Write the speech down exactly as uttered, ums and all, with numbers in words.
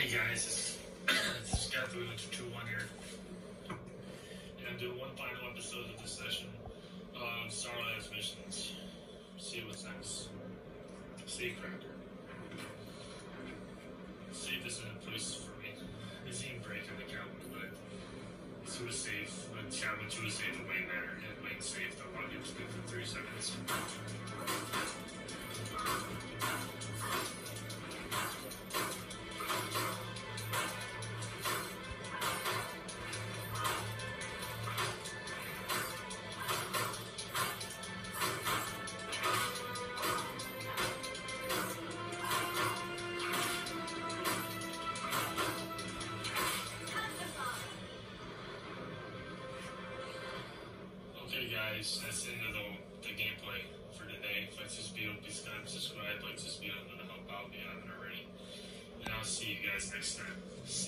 Hey guys, this is Cat three one two two one here, and I'm doing one final episode of this session of Starlight Missions. See what's next. Save Cracker. Save this in a place for me. This ain't breaking the count, but it's who is safe. When challenge who is safe, the Wayne Manor, hit Wayne safe. The log is good for three seconds. Okay guys, that's the end of the, the gameplay for today. If I just be able to subscribe, like this video, I'm going to help out if you haven't already. And I'll see you guys next time.